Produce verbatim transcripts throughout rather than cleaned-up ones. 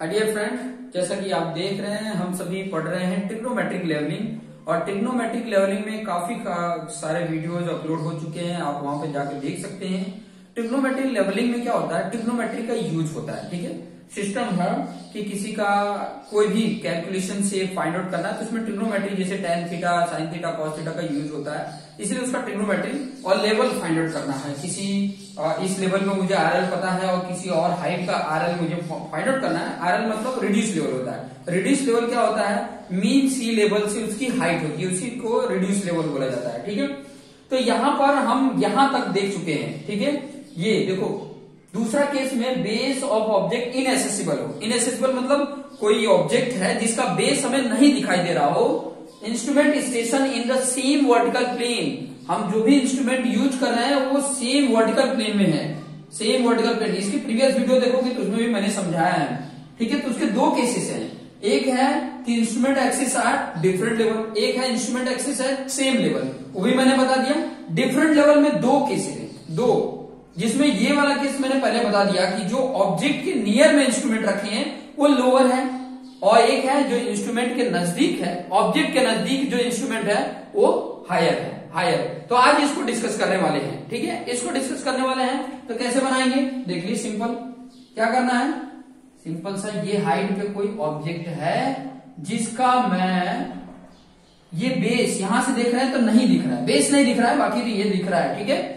Dear friend, जैसा कि आप देख रहे हैं हम सभी पढ़ रहे हैं ट्रिग्नोमेट्रिक लेवलिंग और ट्रिग्नोमेट्रिक लेवलिंग में काफी सारे वीडियोज अपलोड हो चुके हैं। आप वहां पे जाके देख सकते हैं। ट्रिग्नोमेट्रिक लेवलिंग में क्या होता है, ट्रिग्नोमेट्री का यूज होता है। ठीक है, सिस्टम है कि किसी का कोई भी कैलकुलेशन से फाइंड आउट करना है तो उसमें ट्रिग्नोमेट्री जैसे tan theta, sine theta, cos theta का यूज होता है, इसलिए उसका ट्रिग्नोमेट्री और लेवल फाइंड आउट करना है। किसी इस लेवल में मुझे आरएल पता है और किसी और हाइट का आरएल मुझे फाइंड आउट करना है। आरएल मतलब रिड्यूस लेवल होता है। रिड्यूस लेवल क्या होता है, मीन सी लेवल से उसकी हाइट होती है, उसी को रिड्यूस लेवल बोला जाता है। ठीक है, तो यहां पर हम यहां तक देख चुके हैं। ठीक है, ये देखो दूसरा केस में बेस ऑफ ऑब्जेक्ट इनएसेसिबल हो। इनएसेसिबल मतलब कोई ऑब्जेक्ट है जिसका बेस हमें नहीं दिखाई दे रहा हो। Instrument station in the same vertical plane, हम जो भी इंस्ट्रूमेंट यूज कर रहे हैं वो सेम वर्टिकल प्लेन में है। सेम वर्टिकल प्लेन, इसकी प्रीवियस वीडियो देखोगे तो उसमें भी मैंने समझाया है। ठीक है, तो उसके दो केसेस हैं। एक है कि इंस्ट्रूमेंट एक्सिस है डिफरेंट लेवल, एक है इंस्ट्रूमेंट एक्सिस है सेम लेवल, वो भी मैंने बता दिया। डिफरेंट लेवल में दो केसेस है, दो, जिसमें ये वाला केस मैंने पहले बता दिया कि जो ऑब्जेक्ट के नियर में इंस्ट्रूमेंट रखे हैं वो लोअर है, और एक है जो इंस्ट्रूमेंट के नजदीक है, ऑब्जेक्ट के नजदीक जो इंस्ट्रूमेंट है वो हायर है, हायर। तो आज इसको डिस्कस करने वाले हैं। ठीक है, इसको डिस्कस करने वाले हैं तो कैसे बनाएंगे देख लीजिए। सिंपल क्या करना है, सिंपल सा, ये हाइट पे कोई ऑब्जेक्ट है जिसका मैं ये बेस यहां से देख रहे हैं तो नहीं दिख रहा है, बेस नहीं दिख रहा है, बाकी तो ये दिख रहा है। ठीक है,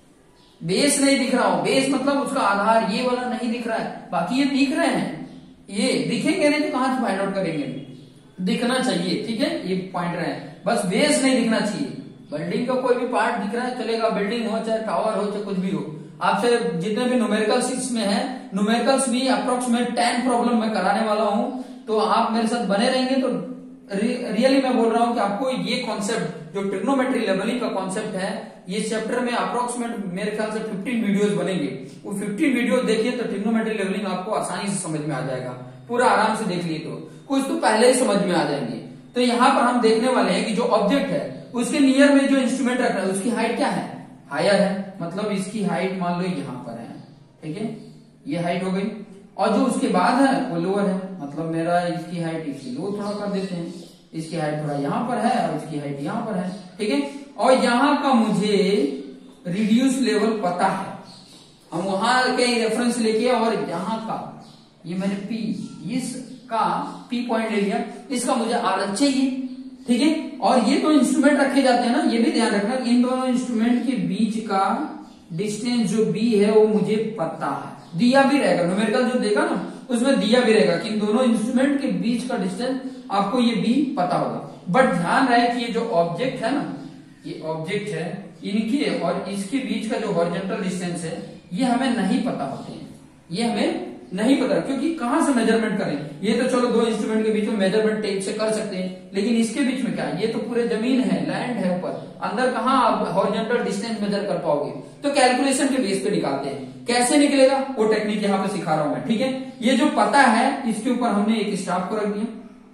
बेस नहीं दिख रहा हो, बेस मतलब उसका आधार ये वाला नहीं दिख रहा है, बाकी ये दिख रहे हैं। ये दिखेंगे नहीं तो कहां से फाइंड आउट करेंगे, दिखना चाहिए। ठीक है, ये पॉइंट रहे, बस बेस नहीं दिखना चाहिए। बिल्डिंग का कोई भी पार्ट दिख रहा है चलेगा, बिल्डिंग हो चाहे टावर हो चाहे कुछ भी हो। आपसे जितने भी न्यूमेरिकल्स इसमें है, न्यूमेरिकल्स भी अप्रोक्सीमेट टेन प्रॉब्लम मैं कराने वाला हूं, तो आप मेरे साथ बने रहेंगे तो रियली मैं बोल रहा हूं कि आपको ये कॉन्सेप्ट जो ट्रिग्नोमेट्री लेवलिंग का कॉन्सेप्ट है, ये चैप्टर में अप्रोक्सीमेट मेरे ख्याल से फिफ्टीन वीडियोस बनेंगे। वो फिफ्टीन वीडियोस देखिए तो ट्रिग्नोमेट्री लेवलिंग आपको आसानी से समझ में आ जाएगा। पूरा आराम से देख लिए तो कुछ तो पहले ही समझ में आ जाएंगे। तो यहाँ पर हम देखने वाले हैं कि जो ऑब्जेक्ट है उसके नियर में जो इंस्ट्रूमेंट रख रहा है उसकी हाइट क्या है, हायर है, मतलब इसकी हाइट मान लो यहाँ पर है। ठीक है, ये हाइट हो गई, और जो उसके बाद है वो लोअर है, मतलब मेरा इसकी हाइट इसकी लो थोड़ा कर देते हैं, इसकी हाइट थोड़ा यहाँ पर है और इसकी हाइट यहाँ पर है। ठीक है, और यहाँ का मुझे रिड्यूस लेवल पता है, हम वहां के रेफरेंस लेके और यहाँ का ये मैंने पी, इसका पी पॉइंट ले लिया, इसका मुझे आर चाहिए। ठीक है, और ये तो इंस्ट्रूमेंट रखे जाते हैं ना, ये भी ध्यान रखना, इन दोनों इंस्ट्रूमेंट के बीच का डिस्टेंस जो बी है वो मुझे पता है, दिया भी रहेगा। न्यूमेरिकल जो देगा ना उसमें दिया भी रहेगा कि इन दोनों इंस्ट्रूमेंट के बीच का डिस्टेंस आपको ये बी पता होगा। बट ध्यान रहे कि ये जो ऑब्जेक्ट है ना, ये ऑब्जेक्ट है, इनके और इसके बीच का जो हॉरिजॉन्टल डिस्टेंस है ये हमें नहीं पता होते हैं, ये हमें नहीं पता, क्योंकि कहां से मेजरमेंट करें। ये तो चलो दो इंस्ट्रूमेंट के बीच में मेजरमेंट टेप से कर सकते हैं, लेकिन इसके बीच में क्या है, ये तो पूरे जमीन है, लैंड है ऊपर, अंदर कहां आप हॉरिजॉन्टल डिस्टेंस मेजर कर पाओगे। तो कैलकुलेशन के बेस पे निकालते हैं, कैसे निकलेगा वो टेक्निक यहाँ पे सिखा रहा हूं मैं। ठीक है, ये जो पता है इसके ऊपर हमने एक स्टाफ को रख दिया,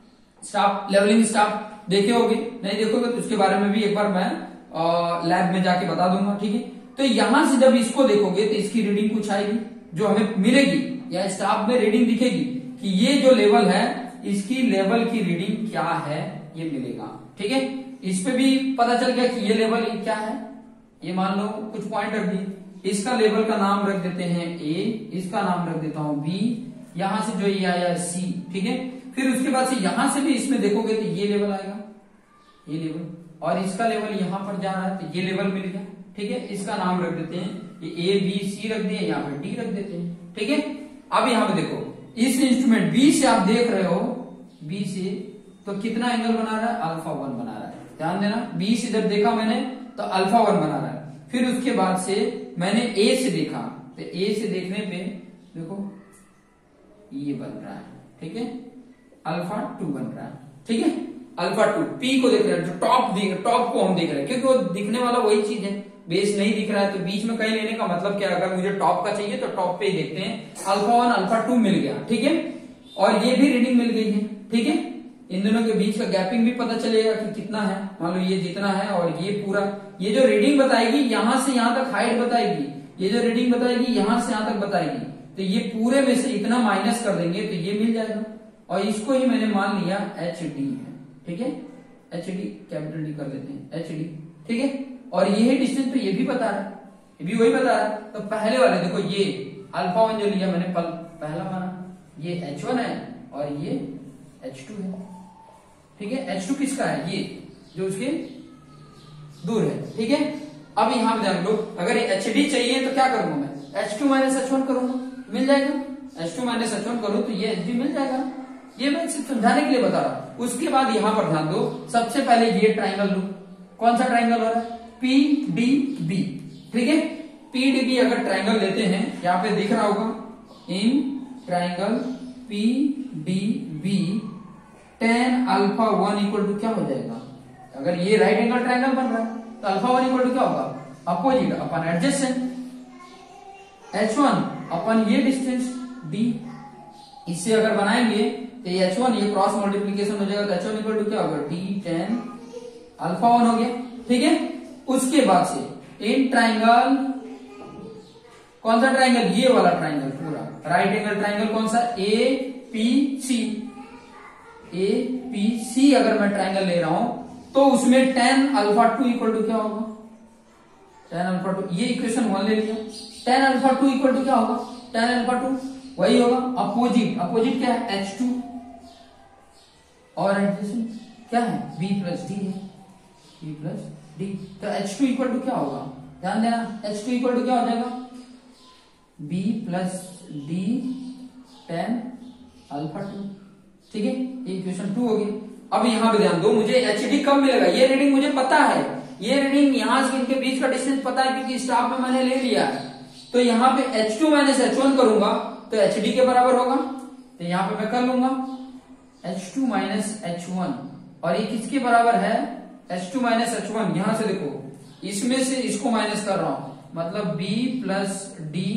स्टाफ लेवलिंग स्टाफ देखे होगे, नहीं देखोगे तो उसके बारे में भी एक बार मैं लैब में जाके बता दूंगा। ठीक है, तो यहां से जब इसको देखोगे तो इसकी रीडिंग कुछ आएगी जो हमें मिलेगी, या स्टाफ में रीडिंग दिखेगी कि ये जो लेवल है इसकी लेवल की रीडिंग क्या है ये मिलेगा। ठीक है, इस पे भी पता चल गया कि ये लेवल क्या है, ये मान लो कुछ पॉइंट रख दिए, इसका लेवल का नाम रख देते हैं ए, इसका नाम रख देता हूं बी, यहां से जो ये आया सी। ठीक है, फिर उसके बाद से यहां से भी इसमें देखोगे तो ये लेवल आएगा, ये लेवल, और इसका लेवल यहां पर जा रहा है तो ये लेवल मिल गया। ठीक है, इसका नाम रख देते हैं, ये ए बी सी रख दिए, यहाँ पे डी रख देते हैं। ठीक है, अब यहाँ पे देखो इस इंस्ट्रूमेंट बी से आप देख रहे हो, बी से तो कितना एंगल बना रहा है, अल्फा वन बना रहा है। ध्यान देना, बी से जब देखा मैंने तो अल्फा वन बना रहा है। फिर उसके बाद से मैंने ए से देखा तो ए से देखने पे देखो ये बन रहा है। ठीक है, अल्फा टू बन रहा है। ठीक है, अल्फा टू, पी को देख रहे हैं, जो टॉप देख टॉप को हम देख रहे हैं, क्योंकि वो दिखने वाला वही चीज है, बेस नहीं दिख रहा है तो बीच में कहीं लेने का मतलब क्या, अगर मुझे टॉप का चाहिए तो टॉप पे ही देखते हैं। अल्फा वन अल्फा टू मिल गया। ठीक है, और ये भी रीडिंग मिल गई है। ठीक है, इन दोनों के बीच का गैपिंग भी पता चलेगा कि कितना है, मान लो ये जितना है और ये पूरा, ये जो रीडिंग बताएगी यहां से यहां तक हाइट बताएगी, ये जो रीडिंग बताएगी यहां से यहां तक बताएगी। तो ये पूरे में से इतना माइनस कर देंगे तो ये मिल जाएगा, और इसको ही मैंने मान लिया एच डी है, ठीक है, एच डी कैपिटल डी कर देते हैं, एच डी, ठीक है। और ये है डिस्टेंस, तो ये भी बता रहा है, ये भी वही बता रहा है। तो पहले वाले देखो, ये अल्फा वन जो लिया मैंने पल, पहला माना, ये एच वन है और ये एच टू है, ठीक है। एच टू किसका है, ये जो उसके दूर है, ठीक है। अब यहां पे ध्यान दो, अगर एच डी चाहिए तो क्या करूंगा मैं, H two minus H one करूंगा, मिल जाएगा। H two minus H one करूं तो ये एच डी मिल जाएगा। ये मैं सिर्फ समझाने के लिए बता रहा हूं। उसके बाद यहां पर ध्यान दो, सबसे पहले ये ट्राइंगल लो, कौन सा ट्राइंगल हो रहा है, पी डी बी, ठीक है। पी डी बी अगर ट्राइंगल लेते हैं, यहां पे दिख रहा होगा, in triangle P D B tan alpha one equal to क्या हो जाएगा, अगर ये राइट एंगल ट्राइंगल बन रहा है तो अल्फा वन इक्वल टू क्या होगा, opposite upon adjacent, H one upon ये डिस्टेंस डी। इससे अगर बनाएंगे तो ये एच वन ये क्रॉस मल्टीप्लीकेशन हो जाएगा, तो एच वन इक्वल टू क्या होगा, डी टेन अल्फा वन हो गया, ठीक है। उसके बाद से इन ट्राइंगल, कौन सा ट्राइंगल, ये वाला ट्राइंगल पूरा राइट एंगल ट्राइंगल, कौन सा, A P C, A P C अगर मैं ट्राइंगल ले रहा हूं तो उसमें tan alpha two equal to क्या होगा, टेन अल्फा टू, ये इक्वेशन वन ले लिया, tan alpha two equal to क्या होगा, टेन अल्फा टू वही होगा, अपोजिट, अपोजिट क्या है, एच टू, और एडजेसेंट क्या है, बी प्लस डी है, बी प्लस डी। तो एच टू इक्वल टू क्या होगा, ध्यान देना, एच टू इक्वल टू क्या हो जाएगा, B plus D tan alpha two, ठीक है। ये इक्वेशन टू हो गई। अब यहां पे ध्यान दो, मुझे एच डी कब मिलेगा, ये रीडिंग मुझे पता है, ये रीडिंग यहां से इनके बीच का डिस्टेंस पता है क्योंकि स्टाफ में मैंने ले लिया है। तो यहां पे H two minus H one करूंगा तो एच डी के बराबर होगा, तो यहां पे मैं कर लूंगा H two minus H one, और ये किसके बराबर है, H two minus H one. यहां से देखो, इसमें से इसको माइनस कर रहा हूं, मतलब B plus D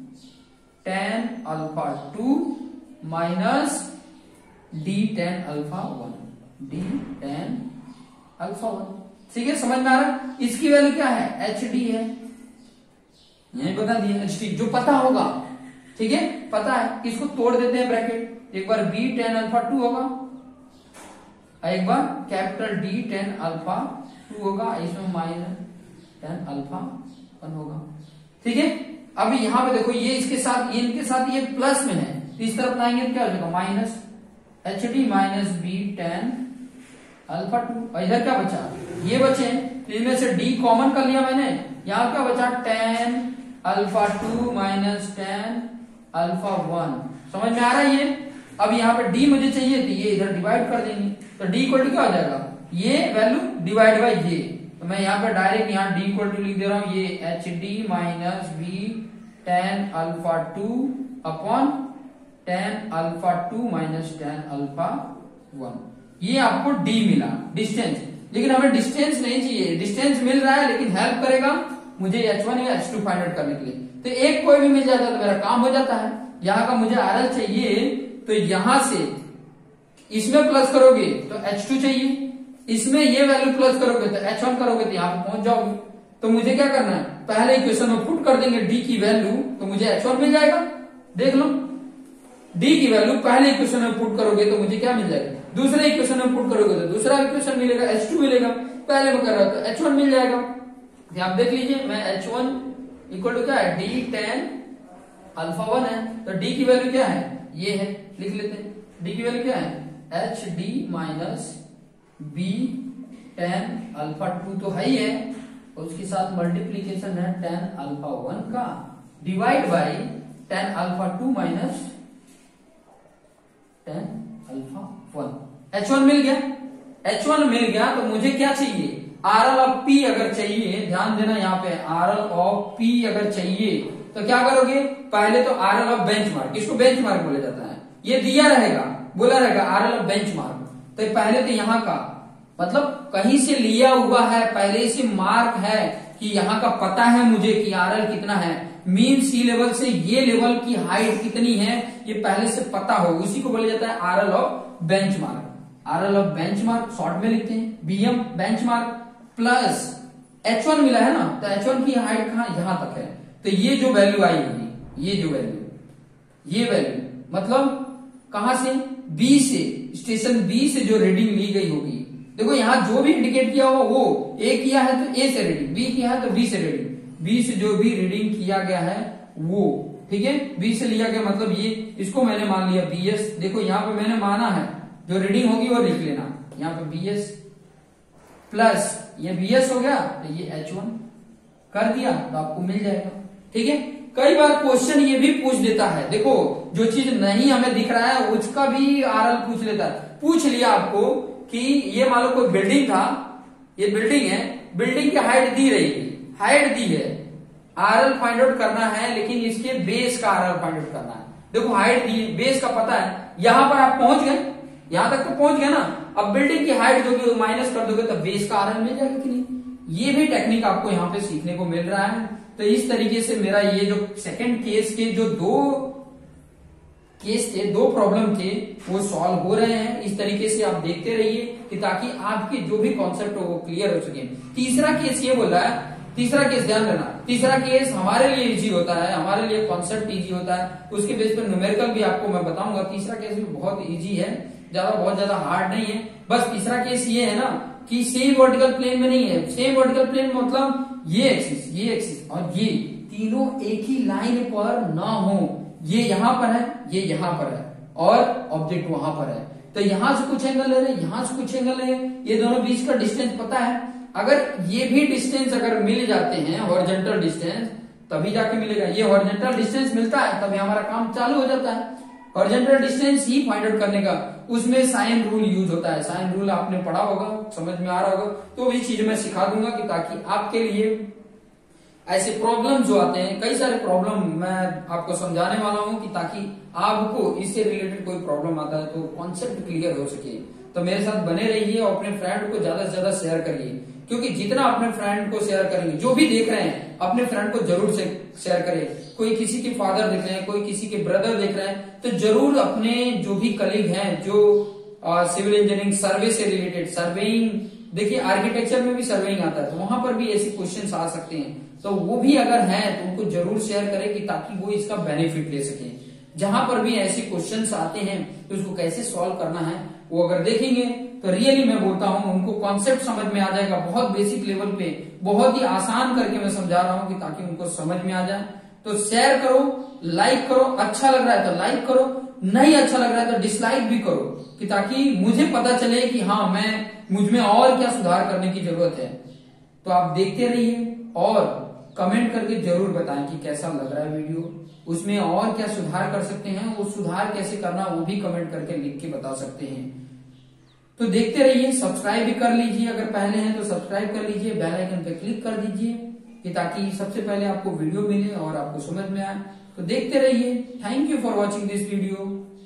tan alpha two minus D tan alpha one, D tan alpha one, ठीक है, समझ में आ रहा है। इसकी वैल्यू क्या है, एच डी है, यही बता दिया, एच डी जो पता होगा, ठीक है, पता है। इसको तोड़ देते हैं ब्रैकेट, एक बार बी टेन अल्फा टू होगा, एक बार capital D tan alpha two होगा, इसमें माइनस टेन अल्फा वन होगा, ठीक है। अब यहां पे देखो, ये इसके साथ, ये इनके साथ ये प्लस में है, तो इस तरफ लाएंगे तो क्या हो जाएगा, minus H D minus B tan alpha two, और इधर क्या बचा, ये बचे, तो इनमें से डी कॉमन कर लिया मैंने, यहां क्या बचा, tan alpha two minus tan alpha one, समझ में आ रहा है ये। अब यहाँ पे डी मुझे चाहिए, तो ये इधर डिवाइड कर देंगे, तो डी इक्वल टू क्या हो जाएगा, ये वैल्यू डिवाइड बाई ये, तो मैं यहाँ पे डायरेक्ट यहाँ डी इक्वल टू लिख दे रहा हूँ, ये H D minus B tan alpha two upon tan alpha two minus tan alpha one, ये आपको डी मिला डिस्टेंस। लेकिन हमें डिस्टेंस नहीं चाहिए, डिस्टेंस मिल रहा है लेकिन हेल्प करेगा मुझे एच वन या एच टू फाइंड आउट करने के लिए। तो एक कोई भी मिल जाता है तो मेरा काम हो जाता है। यहाँ का मुझे आर एल चाहिए, तो यहां से इसमें प्लस करोगे तो एच टू चाहिए, इसमें ये वैल्यू प्लस करोगे तो एच वन करोगे तो यहाँ पे पहुंच जाओगे। तो मुझे क्या करना है, पहले इक्वेशन में पुट कर देंगे डी की वैल्यू, तो मुझे एच वन मिल जाएगा। देख लो, डी की वैल्यू पहले इक्वेशन में पुट करोगे तो मुझे क्या मिल जाएगा, दूसरे इक्वेशन में पुट करोगे तो दूसरा इक्वेशन मिलेगा, एच टू मिलेगा। पहले में कर रहा तो एच वन मिल जाएगा। आप देख लीजिए, मैं एच वन इक्वल टू क्या है, डी टेन अल्फा वन है, तो डी की वैल्यू क्या है, ये है, लिख लेते हैं। डी की वैल्यू क्या है, H D minus B tan alpha two तो है ही है, और उसके साथ मल्टीप्लीकेशन है टेन अल्फा वन का divide by tan alpha two minus tan alpha one. H one मिल गया, एच वन मिल गया तो मुझे क्या चाहिए, आर एल ऑफ पी अगर चाहिए, ध्यान देना यहाँ पे आर एल ऑफ पी अगर चाहिए तो क्या करोगे, पहले तो R L of bench mark, इसको बेंच मार्क बोला जाता है, ये दिया रहेगा, बोला रहेगा R L of bench mark. तो पहले तो यहाँ का मतलब कहीं से लिया हुआ है, पहले से मार्क है कि यहाँ का पता है मुझे कि आर एल कितना है, मीन सी लेवल से ये लेवल की हाइट कितनी है ये पहले से पता हो, उसी को बोला जाता है R L of bench mark. R L of bench mark short में लिखते हैं, BM bench mark plus H one मिला है ना, तो एच वन की हाइट कहाँ, यहां तक है, तो ये जो वैल्यू आई होगी, ये जो वैल्यू ये वैल्यू मतलब कहां से, बी से, स्टेशन बी से जो रीडिंग ली गई होगी। देखो यहां जो भी इंडिकेट किया हुआ वो ए किया है तो ए से रीडिंग, बी किया है तो बी से रीडिंग, बी से जो भी रीडिंग किया गया है वो, ठीक है, बी से लिया गया मतलब ये, इसको मैंने मान लिया बी एस। देखो यहाँ पे मैंने माना है जो रीडिंग होगी वो लिख लेना, यहाँ पे बी एस प्लस ये बी एस हो गया तो ये एच वन कर दिया तो आपको मिल जाएगा, ठीक है। कई बार क्वेश्चन ये भी पूछ देता है, देखो जो चीज नहीं हमें दिख रहा है उसका भी आरएल पूछ लेता है। पूछ लिया आपको कि ये मान लो कोई बिल्डिंग था, ये बिल्डिंग है, बिल्डिंग की हाइट दी रहेगी, हाइट दी है, आरएल फाइंड आउट करना है, लेकिन इसके बेस का आरएल फाइंड आउट करना है। देखो हाइट दी, बेस का पता है, यहां पर आप पहुंच गए, यहां तक तो पहुंच गए ना। अब बिल्डिंग की हाइट जो भी माइनस कर दोगे तो बेस का आरएल मिल जाएगा कि नहीं। ये भी टेक्निक आपको यहाँ पे सीखने को मिल रहा है। तो इस तरीके से मेरा ये जो सेकंड केस के जो दो केस थे, दो प्रॉब्लम थे, वो सॉल्व हो रहे हैं। इस तरीके से आप देखते रहिए कि ताकि आपके जो भी कॉन्सेप्ट हो वो क्लियर हो सके। तीसरा केस ये बोला है, तीसरा केस ध्यान देना, तीसरा केस हमारे लिए इजी होता है, हमारे लिए कॉन्सेप्ट इजी होता है, उसके बेस पर न्यूमेरिकल भी आपको मैं बताऊंगा। तीसरा केस भी बहुत इजी है, ज्यादा बहुत ज्यादा हार्ड नहीं है। बस तीसरा केस ये है ना कि सेम वर्टिकल प्लेन में नहीं है। सेम वर्टिकल प्लेन मतलब ये एक्सिस, ये एक्सिस और ये तीनों एक ही लाइन पर ना हो। ये यहां पर है, ये यहां पर है और ऑब्जेक्ट वहां पर है। तो यहां से कुछ एंगल ले रहे हैं, यहां से कुछ एंगल ले रहे हैं, ये दोनों बीच का डिस्टेंस पता है। अगर ये भी डिस्टेंस अगर मिल जाते हैं, हॉरिजॉन्टल डिस्टेंस, तभी जाके मिलेगा। ये हॉरिजॉन्टल डिस्टेंस मिलता है तभी हमारा काम चालू हो जाता है। हॉरिजॉन्टल डिस्टेंस ही फाइंड आउट करने का, उसमें साइन रूल यूज होता है। साइन रूल आपने पढ़ा होगा, समझ में आ रहा होगा, तो ये चीज मैं सिखा दूंगा कि ताकि आपके लिए ऐसे प्रॉब्लम जो आते हैं, कई सारे प्रॉब्लम मैं आपको समझाने वाला हूं कि ताकि आपको इससे रिलेटेड कोई प्रॉब्लम आता है तो कॉन्सेप्ट क्लियर हो सके। तो मेरे साथ बने रहिए और अपने फ्रेंड को ज्यादा से ज्यादा शेयर करिए, क्योंकि जितना अपने फ्रेंड को शेयर करेंगे, जो भी देख रहे हैं अपने फ्रेंड को जरूर से शेयर करें। कोई किसी के फादर देख रहे हैं, कोई किसी के ब्रदर देख रहे हैं, तो जरूर अपने जो भी कलीग हैं जो सिविल इंजीनियरिंग सर्वे से रिलेटेड, सर्वेइंग, देखिए आर्किटेक्चर में भी सर्वेइंग आता है तो वहां पर भी ऐसे क्वेश्चन आ सकते हैं, तो वो भी अगर हैं तो उनको जरूर शेयर करें कि ताकि वो इसका बेनिफिट ले सके। जहां पर भी ऐसे क्वेश्चंस आते हैं तो उसको कैसे सॉल्व करना है वो अगर देखेंगे तो रियली मैं बोलता हूं उनको कॉन्सेप्ट समझ में आ जाएगा। बहुत बेसिक लेवल पे बहुत ही आसान करके मैं समझा रहा हूं कि ताकि उनको समझ में आ जाए। तो शेयर करो, लाइक करो, अच्छा लग रहा है तो लाइक करो, नहीं अच्छा लग रहा है तो डिसलाइक भी करो, कि ताकि मुझे पता चले कि हाँ मैं मुझ में और क्या सुधार करने की जरूरत है। तो आप देखते रहिए और कमेंट करके जरूर बताएं कि कैसा लग रहा है वीडियो, उसमें और क्या सुधार कर सकते हैं, वो सुधार कैसे करना वो भी कमेंट करके लिख के बता सकते हैं। तो देखते रहिए, सब्सक्राइब भी कर लीजिए, अगर पहले हैं तो सब्सक्राइब कर लीजिए, बेल आइकन पे क्लिक कर दीजिए कि ताकि सबसे पहले आपको वीडियो मिले और आपको समझ में आए। तो देखते रहिए। Thank you for watching this video.